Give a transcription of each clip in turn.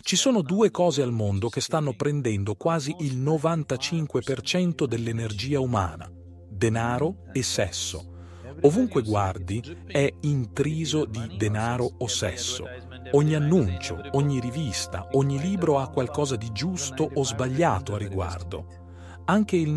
Ci sono due cose al mondo che stanno prendendo quasi il 95% dell'energia umana: denaro e sesso. Ovunque guardi è intriso di denaro o sesso. Ogni annuncio, ogni rivista, ogni libro ha qualcosa di giusto o sbagliato a riguardo. Anche il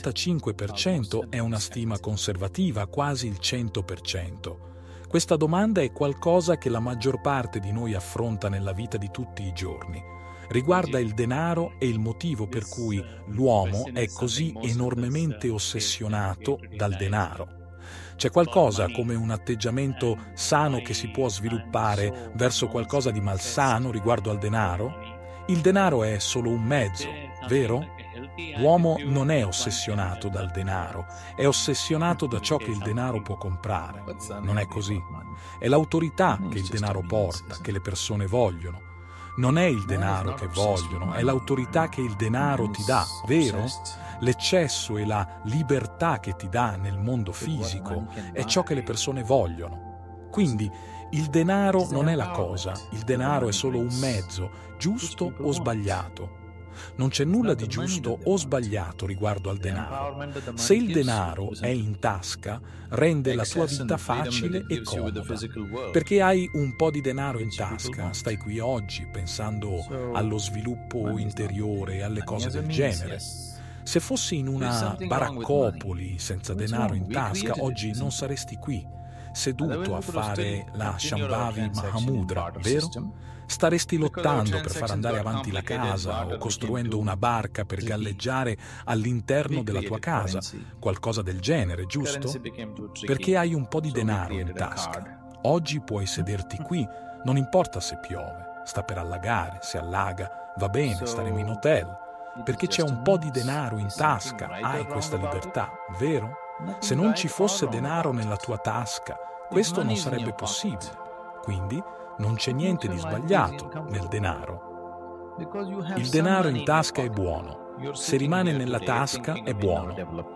95% è una stima conservativa, quasi il 100%. Questa domanda è qualcosa che la maggior parte di noi affronta nella vita di tutti i giorni. Riguarda il denaro e il motivo per cui l'uomo è così enormemente ossessionato dal denaro. C'è qualcosa come un atteggiamento sano che si può sviluppare verso qualcosa di malsano riguardo al denaro? Il denaro è solo un mezzo, vero? L'uomo non è ossessionato dal denaro, è ossessionato da ciò che il denaro può comprare. Non è così. È l'autorità che il denaro porta, che le persone vogliono. Non è il denaro che vogliono, è l'autorità che il denaro ti dà, vero? L'eccesso e la libertà che ti dà nel mondo fisico è ciò che le persone vogliono. Quindi il denaro non è la cosa, il denaro è solo un mezzo, giusto o sbagliato. Non c'è nulla di giusto o sbagliato riguardo al denaro. Se il denaro è in tasca, rende la tua vita facile e comoda. Perché hai un po' di denaro in tasca, stai qui oggi pensando allo sviluppo interiore e alle cose del genere. Se fossi in una baraccopoli senza denaro in tasca, oggi non saresti qui, seduto a fare la Shambhavi Mahamudra, vero? Staresti lottando per far andare avanti la casa o costruendo una barca per galleggiare all'interno della tua casa, qualcosa del genere, giusto? Perché hai un po' di denaro in tasca. Oggi puoi sederti qui, non importa se piove, sta per allagare, se allaga, va bene, staremo in hotel. Perché c'è un po' di denaro in tasca, hai questa libertà, vero? Se non ci fosse denaro nella tua tasca, questo non sarebbe possibile. Quindi non c'è niente di sbagliato nel denaro. Il denaro in tasca è buono. Se rimane nella tasca è buono.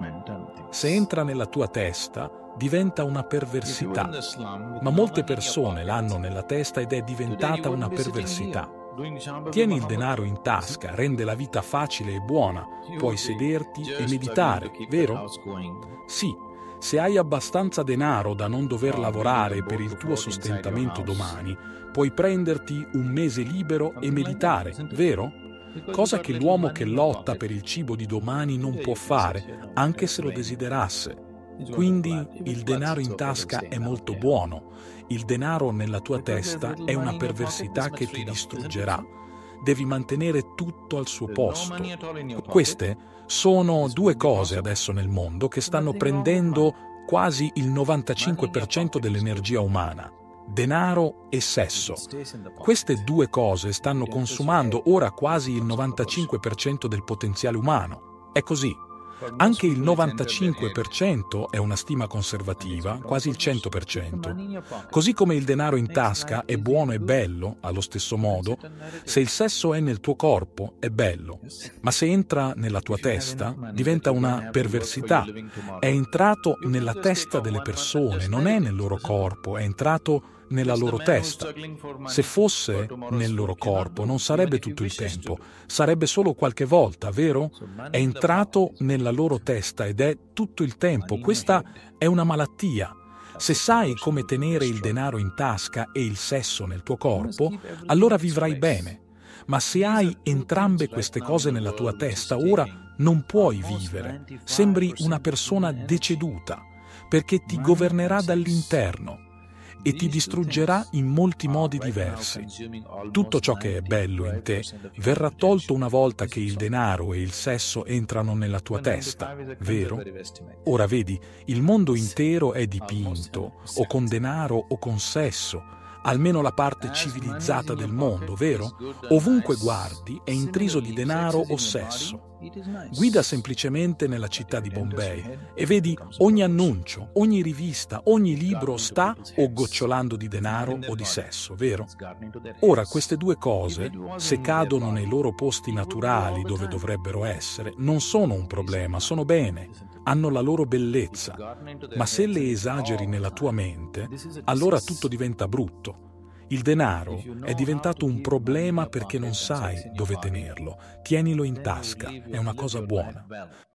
Se entra nella tua testa diventa una perversità. Ma molte persone l'hanno nella testa ed è diventata una perversità. Tieni il denaro in tasca, rende la vita facile e buona. Puoi sederti e meditare, vero? Sì, se hai abbastanza denaro da non dover lavorare per il tuo sostentamento domani, puoi prenderti un mese libero e meditare, vero? Cosa che l'uomo che lotta per il cibo di domani non può fare, anche se lo desiderasse. Quindi il denaro in tasca è molto buono. Il denaro nella tua testa è una perversità che ti distruggerà. Devi mantenere tutto al suo posto. Queste sono due cose adesso nel mondo che stanno prendendo quasi il 95% dell'energia umana: denaro e sesso. Queste due cose stanno consumando ora quasi il 95% del potenziale umano. È così. Anche il 95% è una stima conservativa, quasi il 100%. Così come il denaro in tasca è buono e bello, allo stesso modo, se il sesso è nel tuo corpo, è bello. Ma se entra nella tua testa, diventa una perversità. È entrato nella testa delle persone, non è nel loro corpo, è entrato nella loro testa. Se fosse nel loro corpo non sarebbe tutto il tempo, sarebbe solo qualche volta, vero? È entrato nella loro testa ed è tutto il tempo. Questa è una malattia. Se sai come tenere il denaro in tasca e il sesso nel tuo corpo, allora vivrai bene. Ma se hai entrambe queste cose nella tua testa, ora non puoi vivere. Sembri una persona deceduta, perché ti governerà dall'interno e ti distruggerà in molti modi diversi. Tutto ciò che è bello in te verrà tolto una volta che il denaro e il sesso entrano nella tua testa, vero? Ora vedi, il mondo intero è dipinto, o con denaro o con sesso, almeno la parte civilizzata del mondo, vero? Ovunque guardi è intriso di denaro o sesso. Guida semplicemente nella città di Bombay e vedi ogni annuncio, ogni rivista, ogni libro sta o gocciolando di denaro o di sesso, vero? Ora, queste due cose, se cadono nei loro posti naturali dove dovrebbero essere, non sono un problema, sono bene, hanno la loro bellezza. Ma se le esageri nella tua mente, allora tutto diventa brutto. Il denaro è diventato un problema perché non sai dove tenerlo. Tienilo in tasca, è una cosa buona.